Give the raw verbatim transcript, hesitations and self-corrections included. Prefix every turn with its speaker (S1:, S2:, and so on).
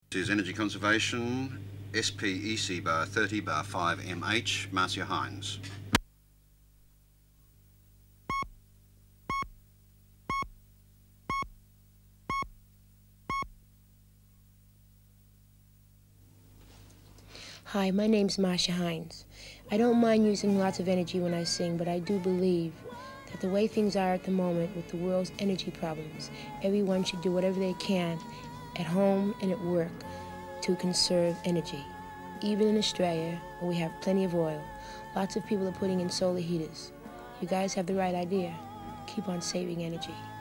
S1: This is Energy Conservation, S P E C bar thirty bar five M H, Marcia Hines.
S2: Hi, my name's Marcia Hines. I don't mind using lots of energy when I sing, but I do believe that the way things are at the moment with the world's energy problems, everyone should do whatever they can at home and at work to conserve energy. Even in Australia, where we have plenty of oil, lots of people are putting in solar heaters. You guys have the right idea. Keep on saving energy.